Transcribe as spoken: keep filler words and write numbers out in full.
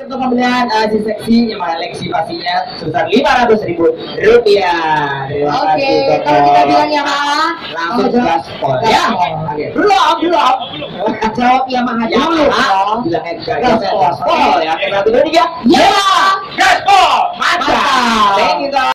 untuk pembelian uh, si seksi Yamaha Lexi pastinya sebesar lima ratus ribu rupiah. Terima Oke, kasih, kalau kita bilang Yamaha, langsung oh, gaspol gaspol. ya. Oke, belum belum. Jawab Yamaha dulu. Yamaha bilangnya gaspol Gaspol. gaspol ya. Oke, satu dua tiga. Yamaha Gaspol, mantap. Mantap. Thank you guys.